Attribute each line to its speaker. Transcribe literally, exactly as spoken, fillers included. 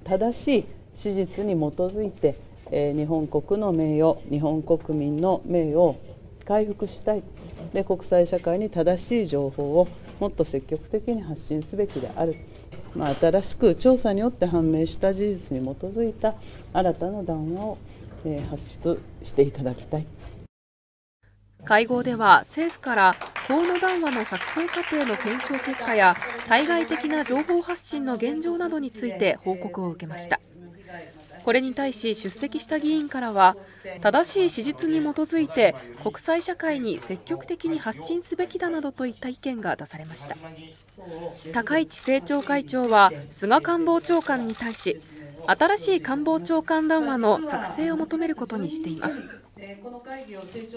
Speaker 1: 正しい史実に基づいて、えー、日本国の名誉、日本国民の名誉を回復したい。で、国際社会に正しい情報をもっと積極的に発信すべきである。まあ、新しく調査によって判明した事実に基づいた新たな談話を、えー、発出していただきたい。
Speaker 2: 会合では政府から河野談話の作成過程の検証結果や対外的な情報発信の現状などについて報告を受けました。これに対し出席した議員からは、正しい史実に基づいて国際社会に積極的に発信すべきだなどといった意見が出されました。高市政調会長は菅官房長官に対し、新しい官房長官談話の作成を求めることにしています。